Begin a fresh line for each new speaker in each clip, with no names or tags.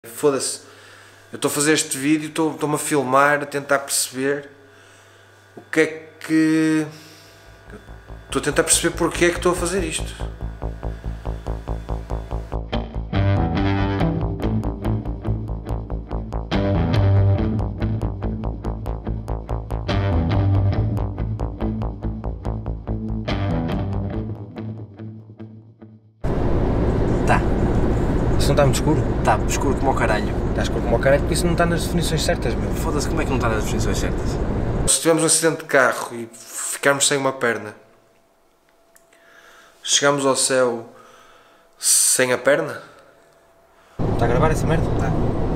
Foda-se, eu estou a fazer este vídeo, estou-me a filmar, a tentar perceber o que é que... Estou a tentar perceber porque é que estou a fazer isto.
Tá.
Isso não está muito escuro?
Tá escuro como o caralho.
Está escuro como o caralho porque isso não está nas definições certas, meu.
Foda-se, como é que não está nas definições certas?
Se tivermos um acidente de carro e ficarmos sem uma perna, chegamos ao céu sem a perna? Está a gravar essa merda? Está.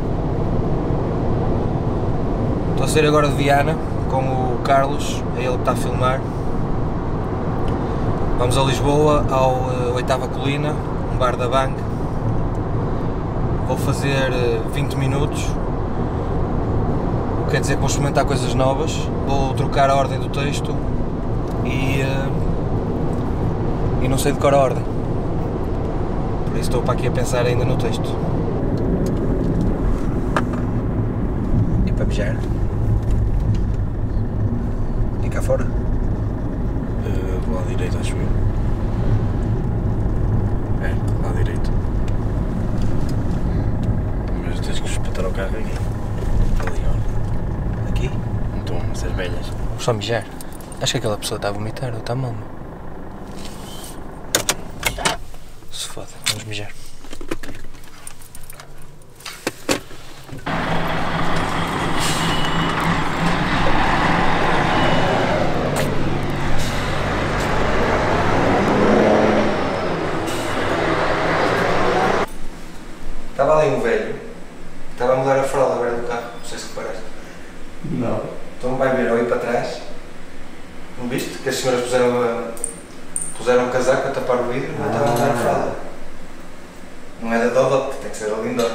Estou a sair agora de Viana com o Carlos, é ele que está a filmar. Vamos a Lisboa, ao Oitava Colina, um bar da Bang. Vou fazer 20 minutos, quer dizer que vou experimentar coisas novas, vou trocar a ordem do texto e não sei decorar a ordem, por isso estou para aqui a pensar ainda no texto. E para mijar? E cá fora?
Vou à direita, acho eu. É, lá à direita. Mas tens que espetar o carro aqui. Ali, olha.
Aqui?
Então, essas velhas.
Vou só mijar. Acho que aquela pessoa está a vomitar ou está mal, meu. Se foda, vamos mijar. Estava ali um velho, estava a mudar a fralda agora do carro, não sei se reparaste.
Não.
Então vai ver ali para trás, não viste? Que as senhoras puseram um casaco a tapar o vidro e não estavam a mudar a fralda. Não é da Dodot, tem que ser da Lindor.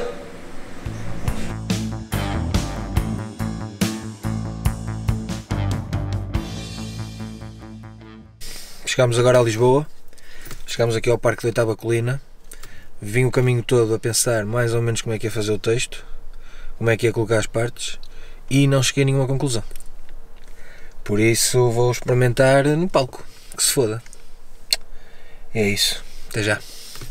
Chegámos agora a Lisboa, chegámos aqui ao Parque da Oitava Colina. Vim o caminho todo a pensar mais ou menos como é que ia fazer o texto, como é que ia colocar as partes e não cheguei a nenhuma conclusão. Por isso vou experimentar no palco, que se foda. E é isso, até já.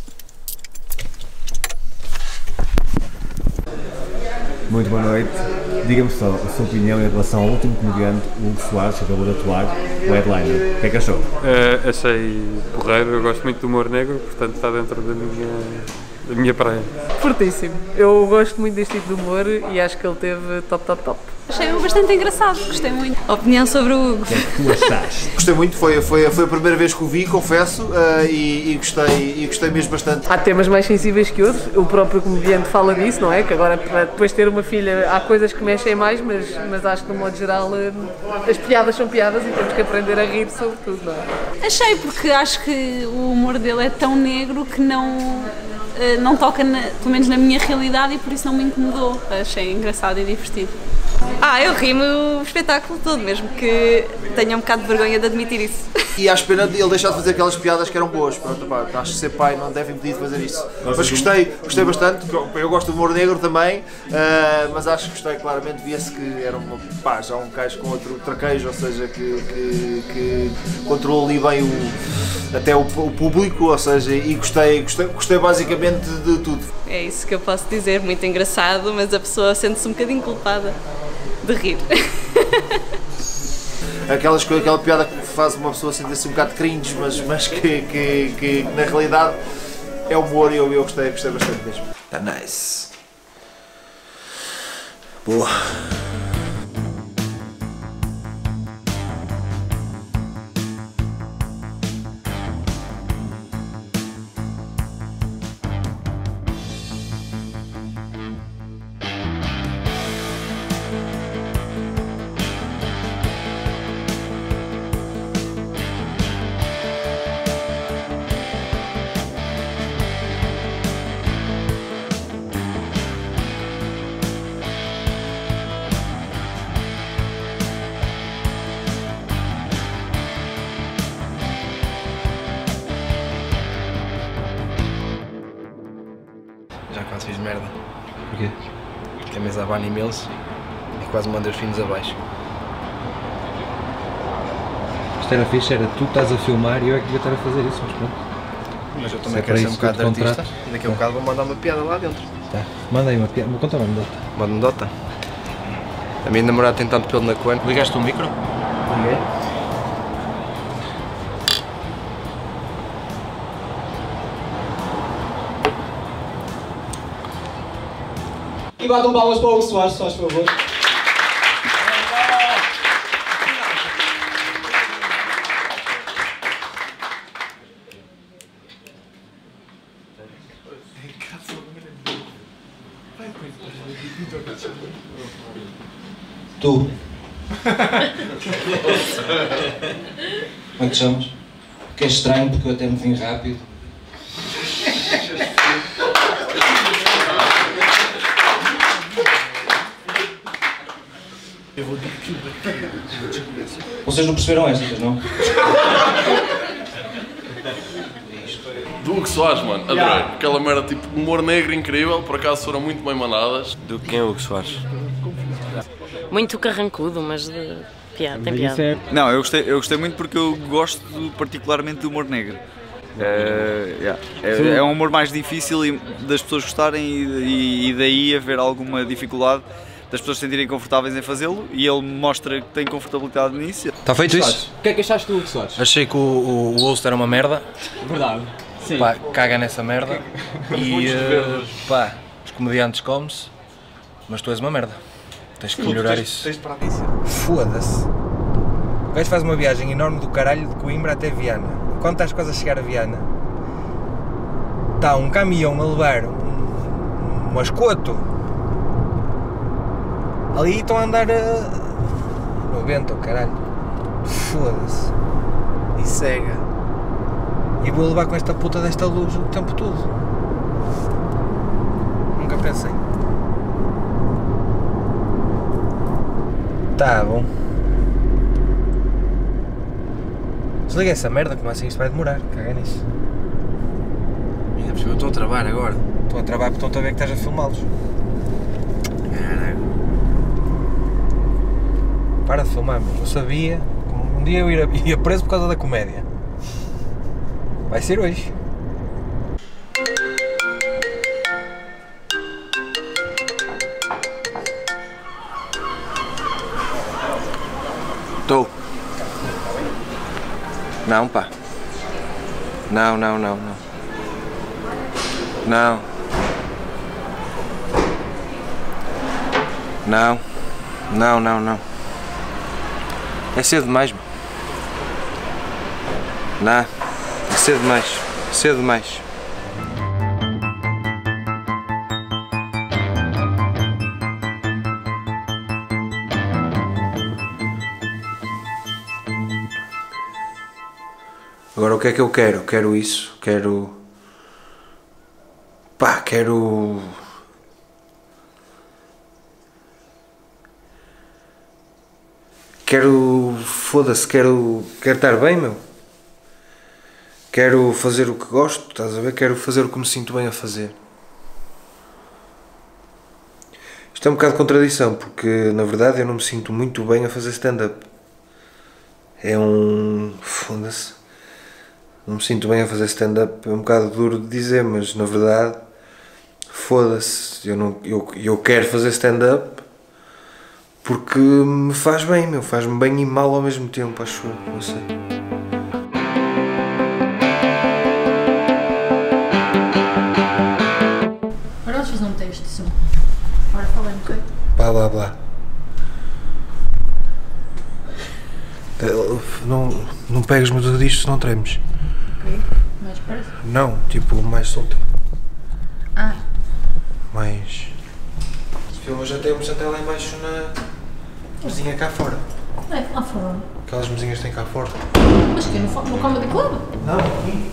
Muito boa noite. Diga-me só a sua opinião em relação ao último comediante, Hugo Soares, que acabou de atuar, o headliner. O que é que achou?
Achei porreiro, eu gosto muito do humor negro, portanto está dentro da minha praia.
Fortíssimo. Eu gosto muito deste tipo de humor e acho que ele teve top.
Achei-o bastante engraçado, gostei muito. Opinião sobre o Hugo.
O que é que tu achaste?
Gostei muito, foi a primeira vez que o vi, confesso, e gostei mesmo bastante.
Há temas mais sensíveis que outros, o próprio comediante fala disso, não é? Que agora, para depois ter uma filha, há coisas que mexem mais, mas acho que, no modo geral, as piadas são piadas e temos que aprender a rir sobre tudo, não é?
Achei, porque acho que o humor dele é tão negro que não toca, pelo menos na minha realidade, e por isso não me incomodou. Achei engraçado e divertido.
Eu ri-me o espetáculo todo, mesmo que tenha um bocado de vergonha de admitir isso.
E acho pena de ele deixar de fazer aquelas piadas que eram boas. Pronto, pá, acho que ser pai não deve impedir de fazer isso. Mas gostei bastante, eu gosto do humor negro também, mas acho que gostei claramente, via-se que era já um gajo com outro traquejo, ou seja, que controlou ali bem até o público, ou seja, e gostei basicamente de tudo.
É isso que eu posso dizer, muito engraçado, mas a pessoa sente-se um bocadinho culpada de rir.
Aquela piada que faz uma pessoa sentir-se um bocado cringe, mas que na realidade é humor e eu gostei bastante mesmo.
Tá nice. Boa.
que a mesa abana imenso e quase manda os finos abaixo.
Isto era fixe, era tu estás a filmar e eu é que devia estar a fazer isso, mas pronto.
Mas eu também quero ser um bocado de artista e daqui a um bocado vou mandar uma piada lá dentro.
Tá, manda aí uma piada, conta uma anedota.
Uma anedota? A minha namorada tem tanto pelo na coana.
Ligaste o micro?
Liguei.
E batam palmas para o Hugo Soares, se faz favor. Tu. Como é que te chamas? Que é estranho porque eu até me vim rápido. Vocês não perceberam estas, não?
Do Hugo Soares, mano, adorei. Aquela merda tipo humor negro incrível, por acaso foram muito bem mandadas.
Do quem é o Hugo Soares?
Muito carrancudo, mas tem piada.
Não, eu gostei muito porque eu gosto particularmente do humor negro. É um humor mais difícil das pessoas gostarem e daí haver alguma dificuldade das pessoas se sentirem confortáveis em fazê-lo e ele mostra que tem confortabilidade nisso.
Está feito isso?
O que é que achaste do Hugo Soares?
Achei que o host era uma merda.
Verdade. Sim.
Pá, caga nessa merda. E pá, os comediantes come-se, mas tu és uma merda. Tens que melhorar isso.
Foda-se. O gajo faz uma viagem enorme do caralho de Coimbra até Viana. Quando estás quase a chegar a Viana, está um caminhão a levar um escoto. Ali estão a andar a 90, caralho. Foda-se. E cega. E vou levar com esta puta desta luz o tempo todo. Nunca pensei. Tá bom. Desliga essa merda, como assim isto vai demorar. Caga nisso.
Eu estou a trabalhar agora.
Estou a trabalhar porque estão a ver que estás a filmá-los.
Caralho.
Para de filmar, mas eu sabia que um dia eu ia preso por causa da comédia. Vai ser hoje.
Estou. Não, pá. Não. Não. Não. É cedo demais, meu. Não. É cedo demais. Cedo demais. Agora o que é que eu quero? Quero isso, quero... Pá, quero... Foda-se, quero estar bem, meu. Quero fazer o que gosto, estás a ver? Quero fazer o que me sinto bem a fazer. Isto é um bocado de contradição, porque na verdade eu não me sinto muito bem a fazer stand-up. Foda-se. Não me sinto bem a fazer stand-up, é um bocado duro de dizer, mas na verdade, foda-se, eu quero fazer stand-up porque me faz bem, meu, faz-me bem e mal ao mesmo tempo, acho eu, não sei.
Agora vamos fazer um teste de som. Agora falem, ok?
Blá. Não pegas-me tudo disto se não tremes.
Ok, mais perto?
Não, tipo, mais solto.
Ah.
Mais... Os filmes já temos até lá embaixo na mesinha cá fora.
Não é lá fora?
Aquelas mesinhas que tem cá fora.
Mas que no Comedy Club?
Não, aqui.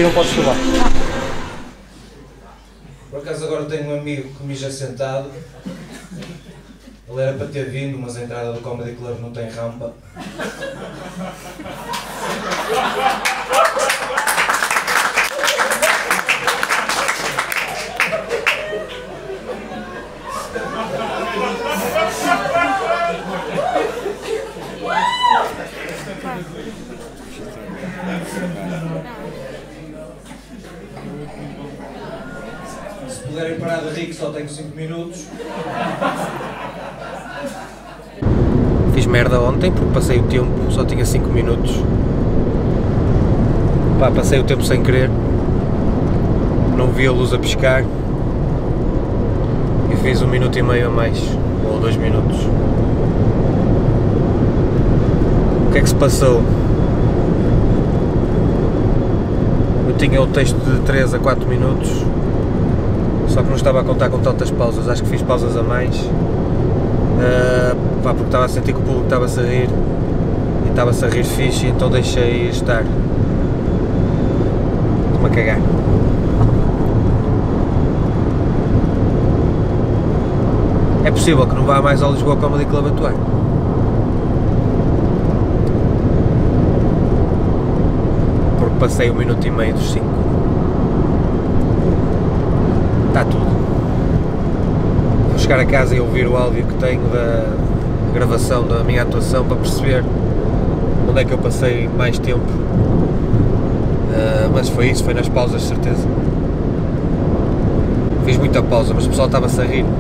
Aqui não podes falar. Por acaso agora tenho um amigo que mija sentado. Ele era para ter vindo, mas a entrada do Comedy Club não tem rampa. Se puderem parar de rir, que só tenho 5 minutos. Fiz merda ontem porque passei o tempo, só tinha 5 minutos. Pá, passei o tempo sem querer. Não vi a luz a piscar. E fiz 1 minuto e meio a mais, ou 2 minutos. O que é que se passou? Eu tinha o texto de 3 a 4 minutos, só que não estava a contar com tantas pausas, acho que fiz pausas a mais, pá, porque estava a sentir que o público estava-se a rir, e estava-se a rir fixe, então deixei estar. Estou-me a cagar. É possível que não vá mais ao Lisboa Comedy Club atuar. Porque passei 1 minuto e meio dos 5. Está tudo. Vou chegar a casa e ouvir o áudio que tenho da gravação da minha atuação para perceber onde é que eu passei mais tempo. Mas foi isso, foi nas pausas, certeza. Fiz muita pausa, mas o pessoal estava-se a rir.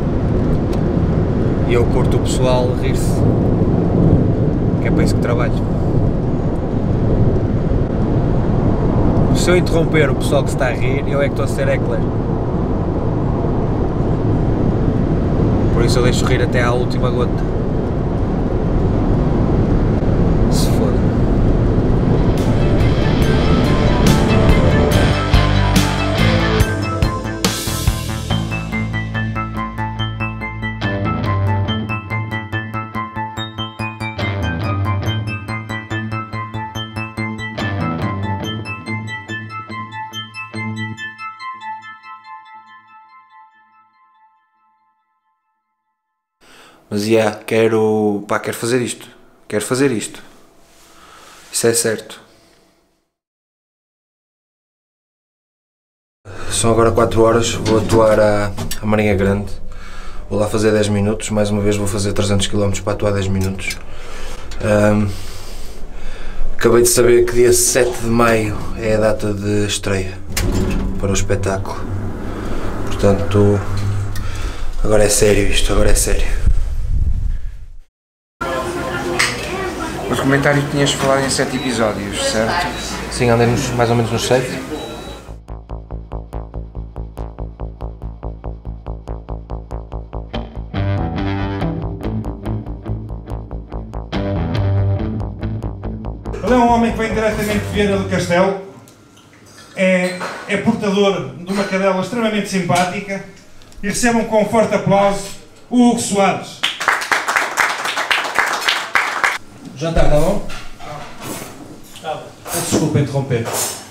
E eu curto o pessoal rir-se, que é para isso que trabalho. Se eu interromper o pessoal que se está a rir, eu é que estou a ser heckler. Por isso eu deixo rir até à última gota. Se foda. Mas quero fazer isto. Quero fazer isto. Isso é certo. São agora 4 horas, vou atuar à Marinha Grande. Vou lá fazer 10 minutos, mais uma vez vou fazer 300 km para atuar 10 minutos. Acabei de saber que dia 7 de maio é a data de estreia para o espetáculo. Portanto, agora é sério isto, agora é sério.
Nos comentários tinhas falado em 7 episódios, certo?
Sim, andei mais ou menos nos 7.
Ele é um homem que vem diretamente de Viana do Castelo, é portador de uma cadela extremamente simpática e recebam com um forte aplauso o Hugo Soares.
O jantar está bom? Desculpa interromper.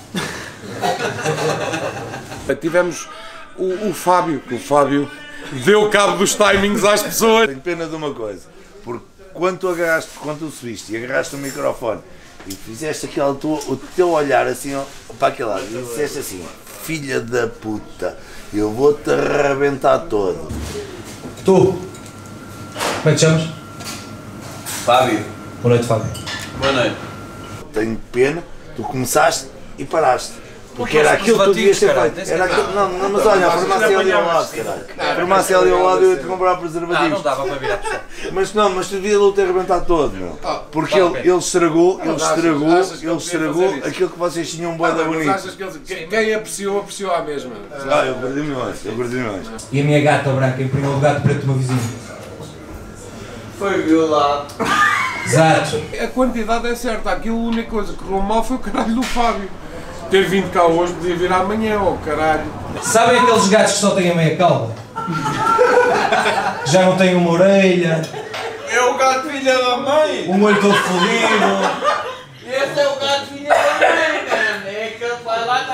Tivemos o Fábio, que o Fábio deu cabo dos timings às pessoas.
Tenho pena de uma coisa, porque quando tu subiste e agarraste o microfone e fizeste o teu olhar assim para aquele lado e disseste assim: filha da puta, eu vou-te arrebentar todo.
Tu? Como é que te chamas?
Fábio.
Boa noite, Fábio.
Boa noite. Tenho pena, tu começaste e paraste. Porque era aquilo que tu devias ter feito. Era aquilo, não, mas olha, a farmácia ali ao lado, caralho. A farmácia ali ao lado eu ia-te comprar preservativos.
Não dava para virar pessoal.
Mas tu devias ter arrebentado todo, meu. Porque ele estragou aquilo que vocês tinham bué da bonito.
Quem apreciou à mesma.
Eu perdi-me mais.
E a minha gata branca imprimiu o gato preto do meu vizinho.
Foi violado.
Exato.
A quantidade é certa, aquilo a única coisa que correu mal foi o caralho do Fábio. Ter vindo cá hoje podia vir amanhã, caralho.
Sabem aqueles gatos que só têm a meia cauda? Já não têm uma orelha.
É o gato filha da mãe.
Um olho todo fodido.
Esse é o gato filha da mãe, mano. É que ele vai lá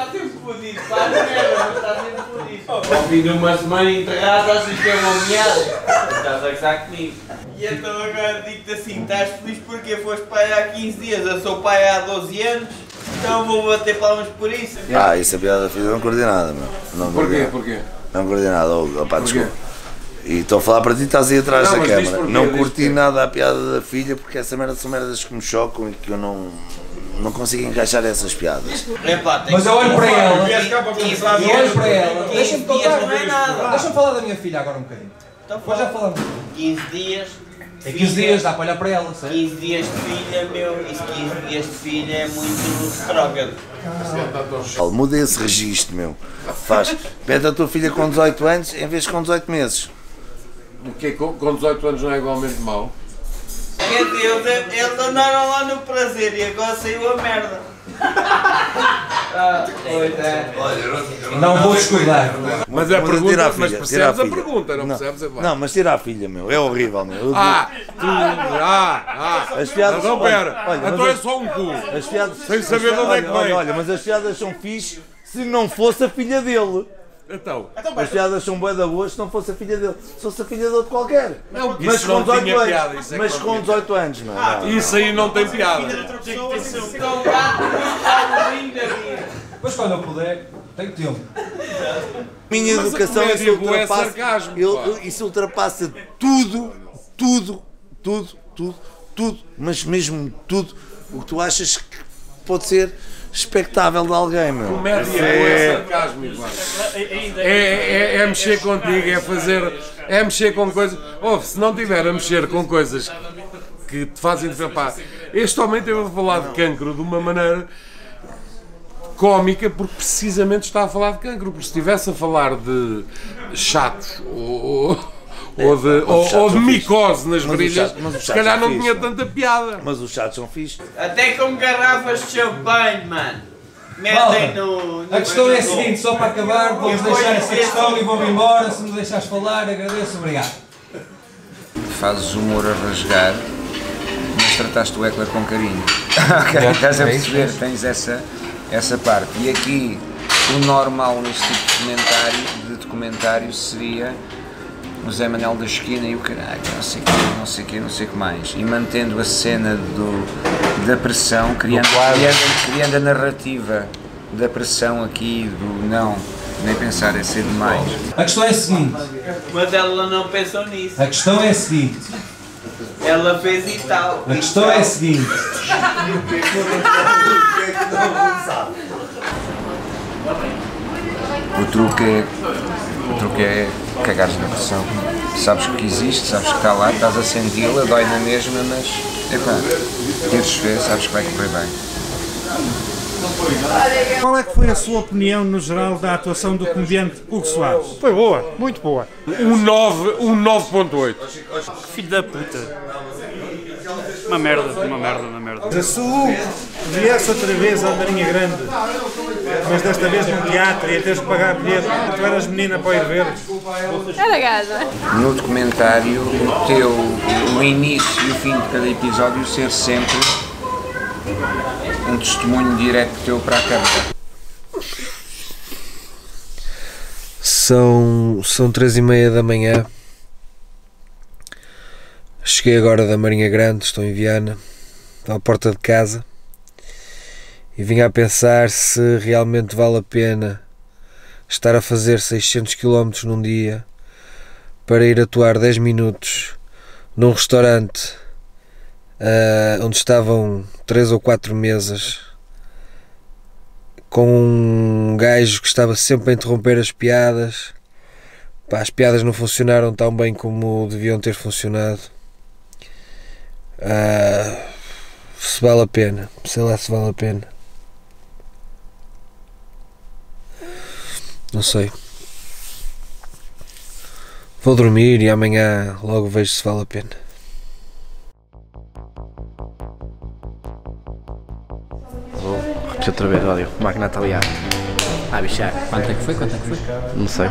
faz merda, mas está sempre feliz. Ao fim de uma semana enterrado, achas que é uma meada? Estás a gozar comigo. E então agora digo-te assim, estás feliz porque foste pai há 15 dias, eu sou pai há 12 anos, então vou bater palmas por isso.
Isso a piada da filha não curti nada, meu. Não curti.
Porquê?
Não curti nada, opá, desculpa. E estou a falar para ti, estás aí atrás da câmara. Não curti nada a piada da filha porque essa merda são merdas que me chocam e que eu não consigo encaixar essas piadas.
Mas eu olho para ela, deixa-me tocar, deixa-me falar da minha filha agora um bocadinho. Depois já falamos.
15 dias.
É 15 dias, dá para olhar para ela, certo?
15 dias de filha, meu, e 15 dias de filha é muito retrógrado.
Muda esse registro, meu. Pede a tua filha com 18 anos em vez de com 18 meses.
O que com 18 anos não é igualmente mau?
Meu Deus, eles andaram lá no prazer e agora saiu a merda.
Não vou discordar.
Mas é pergunta, mas percebes a pergunta, não percebes?
Não, mas tira a filha, meu. É horrível, meu.
As piadas não, pera. Então é só um cu.
As piadas,
sem saber de onde é que vem.
Olha, mas as piadas são fixe se não fosse a filha dele.
Então,
as piadas são bué da boas se não fosse a filha dele. Se fosse a filha de outro qualquer.
Não,
mas com 18 anos.
Piada,
mas com 18 anos, não.
Isso aí não tem piada.
Depois quando eu puder, tenho tempo.
Minha educação isso ultrapassa tudo, mas mesmo tudo o que tu achas que pode ser expectável de alguém, meu.
Comédia é sarcasmo, é mexer contigo, é mexer com coisas. Se não tiver a mexer com coisas que te fazem pá, este homem teve a falar de cancro de uma maneira cómica porque precisamente está a falar de cancro, porque se estivesse a falar de chatos ou de micose nas brilhas, se calhar não tinha tanta piada.
Mas os chatos são fixes.
Até com garrafas de champanhe, mano. Metem no...
A questão é a seguinte, só para acabar, vamos deixar essa questão e vou-me embora. Se me deixares falar, agradeço, obrigado.
Fazes humor a rasgar, mas trataste o Eckler com carinho. Estás a perceber? Tens essa parte. E aqui, o normal neste tipo de documentário seria o Zé Manel da esquina e o caralho, não sei o que mais. E mantendo a cena da pressão, criando a narrativa da pressão aqui, do não, nem pensar é ser demais.
A questão é a seguinte.
Mas ela não pensou nisso.
A questão é a seguinte.
Ela fez e tal.
A questão é a seguinte.
O truque é cagares na pressão. Sabes que existe, sabes que está lá, estás a senti-la, dói na mesma, mas tens fé, sabes que vai correr bem.
Qual é que foi a sua opinião no geral da atuação do comediante Hugo Soares?
Foi boa, muito boa. Um 9.8.
Filho da puta. Uma merda.
Se o Hugo viesse outra vez à Marinha Grande, mas desta vez num teatro, ia teres que pagar bilhete, tu eras menina para ir ver.
Era gaja.
No documentário, o início e o fim de cada episódio ser sempre um testemunho direto teu para a câmara.
São 3h30 da manhã. Cheguei agora da Marinha Grande, estou em Viana, estou à porta de casa e vim a pensar se realmente vale a pena estar a fazer 600 km num dia para ir atuar 10 minutos num restaurante onde estavam 3 ou 4 mesas com um gajo que estava sempre a interromper as piadas. Pá, as piadas não funcionaram tão bem como deviam ter funcionado. Se vale a pena, sei lá se vale a pena, não sei. Vou dormir e amanhã logo vejo se vale a pena.
Vou repetir outra vez, olha, a máquina está ligada. Bichar.
Quanto é que foi?
Não sei.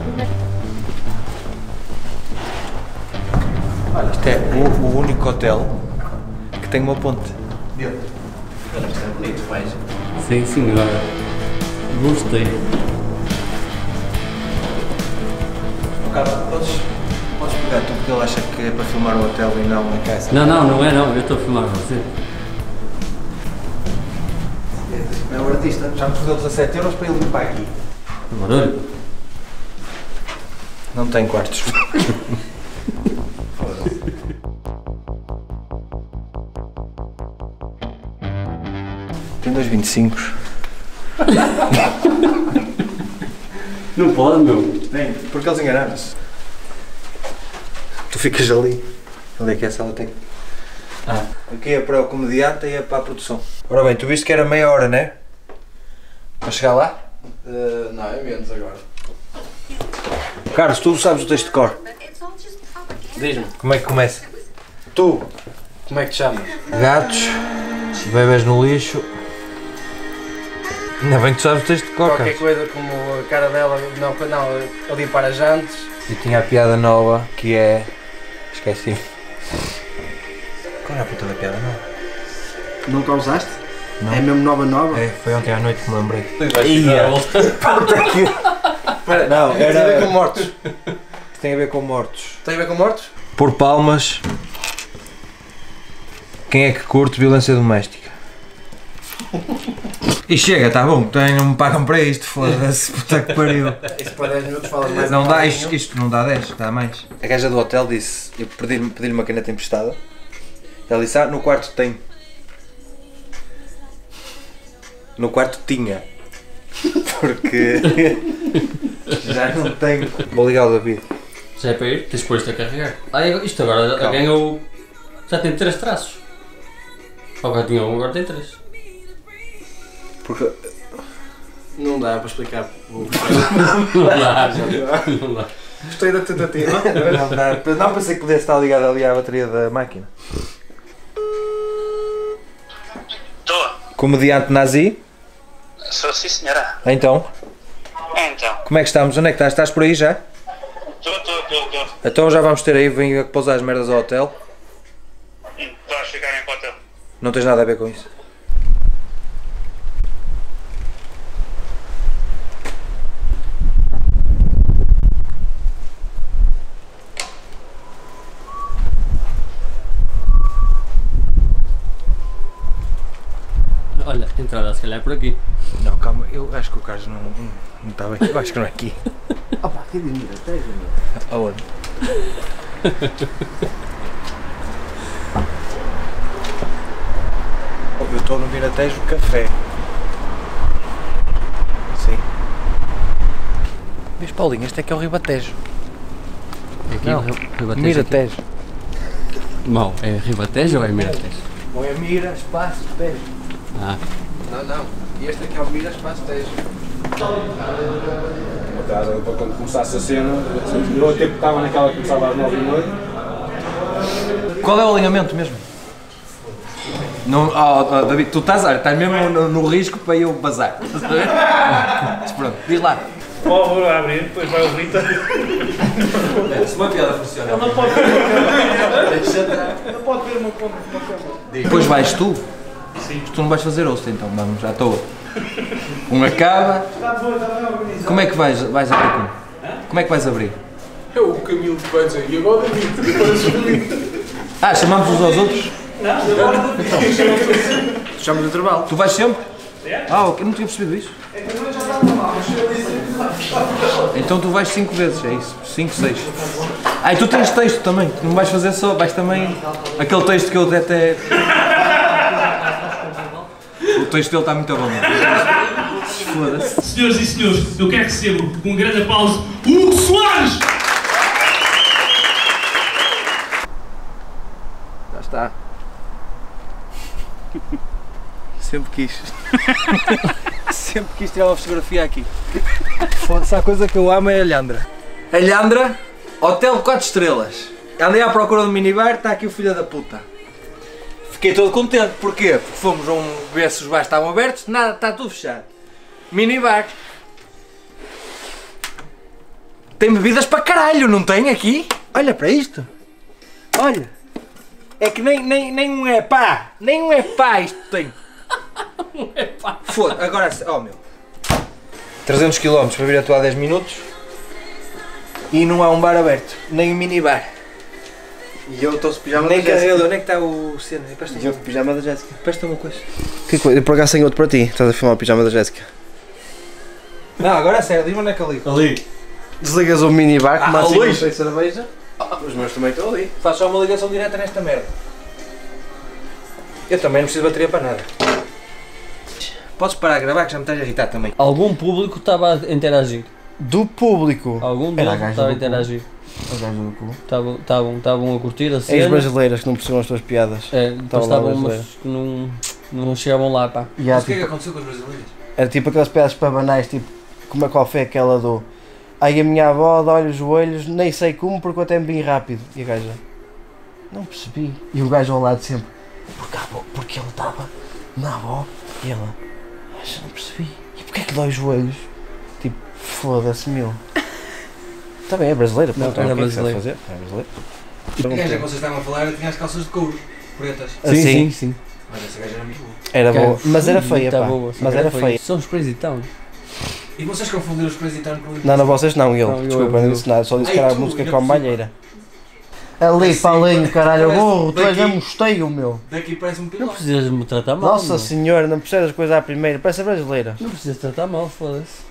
Isto é o único hotel que tem uma ponte.
Sim, agora.
Gostei.
Podes pegar tu porque ele acha que é para filmar o hotel e não a casa.
Não é não, eu estou a filmar você.
É o artista, já me perdeu 17 € para ele vir para aqui.
Barulho?
Não tem quartos. Tem 2,25.
Não pode, meu.
Tem, porque eles enganaram-se. Tu ficas ali. Ali é que é a sala técnica. Aqui é para o comediante e é para a produção. Ora bem, tu viste que era meia hora, não é? Para chegar lá?
Não, é menos agora.
Carlos, tu sabes o texto de cor.
Diz-me.
Como é que começa?
Tu, como é que te chamas?
Gatos, bebés no lixo. Ainda bem que tu sabes o texto de cor,
Qualquer
Carlos.
coisa como a cara dela, não, a limpar as jantes.
E tinha a piada nova que é... Esqueci. Qual é a puta da piada nova?
Nunca usaste?
Não.
É mesmo nova?
É, foi ontem à noite que me lembrei.
Não,
era...
tem a ver com mortos.
Tem a ver com mortos.
Tem a ver com mortos?
Por palmas. Quem é que curte violência doméstica? E chega, tá bom, não me pagam para isto, foda-se, puta que pariu.
Isto para 10 minutos falas mais.
Não dá, isto não dá 10, dá mais. A gaja do hotel disse, eu pedi-lhe uma caneta emprestada. Ela disse, no quarto tem. No quarto tinha. Porque já não tenho. Vou ligar o David.
Já é para ir? Tens depois de a carregar. Isto agora ganhou. Já tem 3 traços. Agora tinha 1, agora tem 3.
Porque.
Não dá para explicar.
Não dá.
Gostei da tentativa.
Não dá. Não pensei que pudesse estar ligado ali à bateria da máquina.
Estou.
Comediante nazi?
Sou sim, senhora.
Então?
Então.
Como é que estamos? Onde é que estás? Estás por aí já?
Estou.
Então já vamos ter aí, venho a pousar as merdas ao hotel.
Vais ficar em para o hotel.
Não tens nada a ver com isso.
Olha, a entrada se calhar é por aqui.
Não, calma, eu acho que o Carlos não está bem. Eu acho que não é aqui.
Opa, aqui de Miratejo, meu.
Aonde? Eu estou no Miratejo Café. Sim. Vês, Paulinho, este é que é o Ribatejo.
Aqui,
Não,
Ribatejo.
Miratejo.
Mal, é Ribatejo ou é Miratejo?
Ou é Mira, Espaço, Tejo.
Ah.
Não. E este aqui é o Mira, Espaço, Tejo.
Para quando começasse a cena, eu até estava naquela que começava às 9h30.
Qual é o alinhamento mesmo? Não, David, tu estás mesmo no risco para eu bazar. Estás a ver? Mas pronto, diz lá.
Vou abrir, depois vai o Rita.
Se uma piada funciona.
Ele não pode ver uma câmera. Não pode ver uma câmera.
Depois vais tu? Sim. Tu não vais fazer host então, vamos, já estou. Um acaba. Como é que vais abrir com? Como é que vais abrir?
É o Camilo que vai dizer, e agora David?
Chamamos uns aos outros?
Não, agora
Tu chamas o intervalo. Tu vais sempre? Ok, não tinha percebido isso. Então tu vais 5 vezes, é isso? 5, 6. E tu tens texto também, tu não vais fazer só, vais também. Aquele texto que eu até. O texto dele está muito bom. Foda-se.
Senhoras e senhores, eu quero que recebo com um grande aplauso o Hugo Soares!
Já está. Sempre quis. Sempre quis tirar uma fotografia aqui. Foda-se, a coisa que eu amo é a Alhandra. Alhandra, Hotel 4 estrelas. Andei à procura do minibar, está aqui o filho da puta. Fiquei todo contente, porquê? Porque fomos ver se os bares estavam abertos, nada, está tudo fechado. Minibar. Tem bebidas para caralho, não tem aqui? Olha para isto. Olha. É que nem um é pá. Nem um é pá isto tem.
Um é pá.
Foda, agora, oh meu. 300 km para vir atuar 10 minutos e não há um bar aberto, nem um minibar.
E eu estou de pijama
nem
da Jéssica.
carregador, nem que está o cena.
E eu de pijama da Jéssica.
Presta uma coisa.
Que coisa? Eu por acaso tenho outro para ti. Estás a filmar o pijama da Jéssica.
Não, agora é sério, diz-me onde é que eu ligo.
Ali. Desligas o minibar que assim
Luís.
não tem cerveja. Os meus também estão ali.
Faz só uma ligação direta nesta merda. Eu também não preciso de bateria para nada. Podes parar a gravar que já me estás a irritar também.
Algum público estava a interagir.
Do público?
Algum
Era a
deles
gaja
estava a
do cu.
interagir.
A gaja do cu.
Estavam a curtir a
É
cena.
as brasileiras que não percebiam as tuas piadas.
É, depois estavam umas que não chegavam lá, pá.
Mas o que é que aconteceu com os brasileiros?
Era tipo aquelas piadas para banais, tipo, qual foi aquela do ai a minha avó dói os joelhos, nem sei como porque eu até me vim rápido. E a gaja, não percebi. E o gajo ao lado sempre, porque ele estava na avó e ela, mas não percebi. E porquê é que dói os joelhos? Tipo, foda-se meu. Está bem, é brasileira,
não,
pronto,
era
o que é que se vai
brasileiro.
fazer? É brasileiro.
A gaja que vocês estavam a falar tinha as calças de couro, pretas.
Sim.
Mas essa gaja era muito boa.
Era boa, mas era feia,
Tá
pá.
boa,
Mas era feia.
São os Crazy Town.
E vocês confundiram os Crazy Town com os...
Não, vocês não, ele.
Não,
Desculpa,
eu.
não disse nada, só disse que
Ai,
era a
tu,
música
ainda
com a
por cima.
malheira. Ali, Paulinho, caralho,
Parece-
burro, tu és
daqui-
mesmo mosteio, meu.
Daqui parece um
Não
piloto.
precisas me tratar mal.
Nossa
meu.
senhora, não percebes as coisas à primeira, parece a brasileira.
Não precisas tratar mal, foda-se.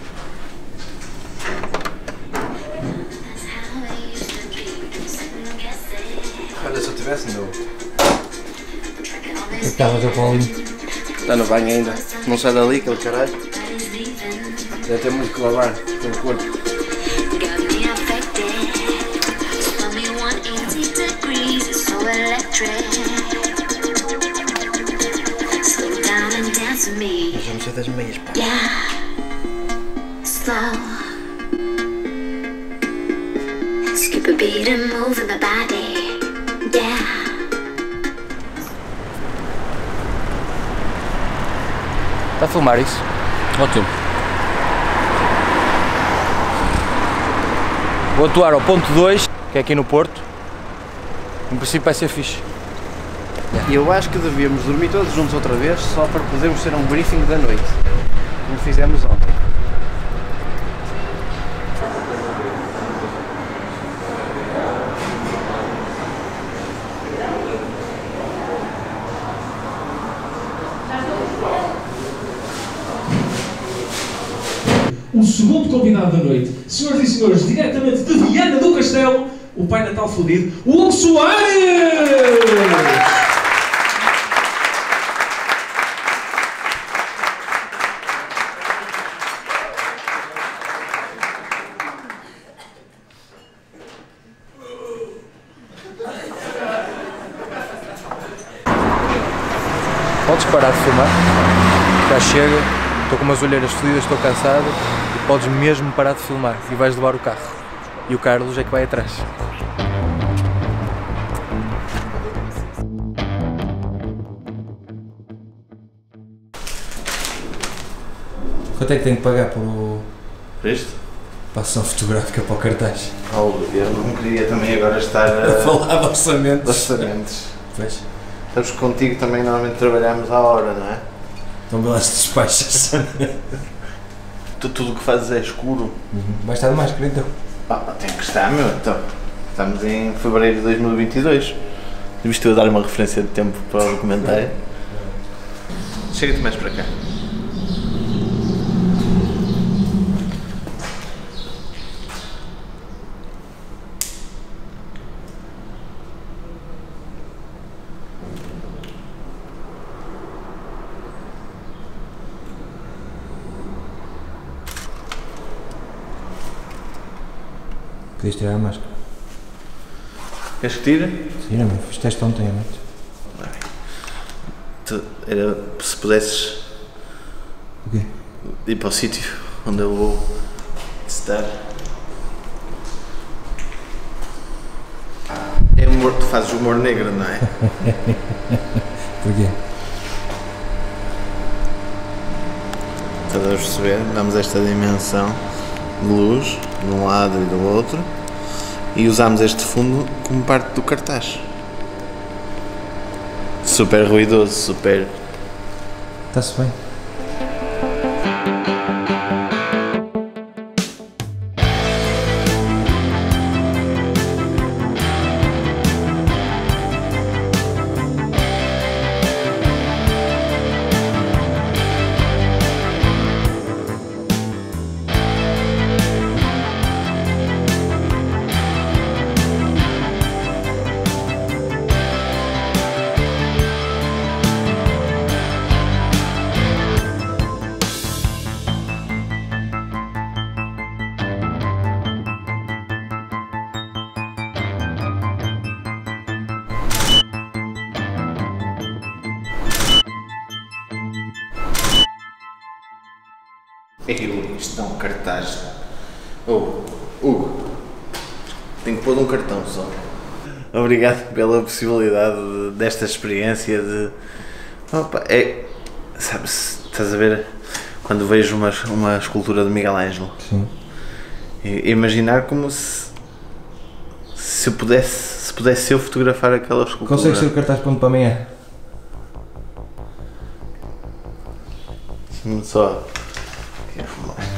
Olha, se eu tivesse, não.
Estava a Paulinho.
Está no banho ainda. Não sai dali, aquele caralho. Deve ter muito que lavar, pelo corpo. Mas já não sei das meias, pá.
Skip a beat and move in my body. Yeah.
Está a filmar isso?
Ótimo.
Vou atuar ao ponto 2, que é aqui no Porto. Em princípio vai ser fixe. E eu acho que devíamos dormir todos juntos outra vez, só para podermos ter um briefing da noite. Como fizemos ontem.
O segundo convidado da noite, senhoras e senhores, diretamente de Viana do Castelo, o Pai Natal fodido, Hugo Soares!
Podes parar de filmar? Já chega, estou com umas olheiras fodidas, estou cansado. E podes mesmo parar de filmar e vais levar o carro. E o Carlos é que vai atrás. Quanto é que tenho que pagar por
Isto?
a ação fotográfica para o cartaz?
Paulo, eu não queria também agora estar
A falar de orçamentos.
de orçamentos.
Pois.
Sabes que contigo também normalmente trabalhamos à hora, não é?
Então me las despachas.
Tudo o que fazes é escuro.
Vai estar de máscara então.
Tem que estar, meu. Então, estamos em fevereiro de 2022. Devias-te eu dar uma referência de tempo para o documentário. Chega-te mais para cá.
Podias tirar a máscara.
Queres que tire?
Tira-me, fiz teste ontem à noite.
Era se pudesses
O quê?
ir para o sítio onde eu vou estar. É humor, tu fazes humor negro, não é?
Porquê?
Estás a perceber? Damos esta dimensão de luz de um lado e do outro e usamos este fundo como parte do cartaz. Super ruidoso, super.
Está-se bem. Isto dá um cartaz. Hugo, tenho que pôr um cartão só. Obrigado pela possibilidade desta experiência de... Opa, sabes, estás a ver quando vejo uma escultura de Miguel Ângelo?
Sim.
Imaginar como se eu pudesse eu fotografar aquela escultura.
Consegues ter o cartaz pronto para amanhã?
Só.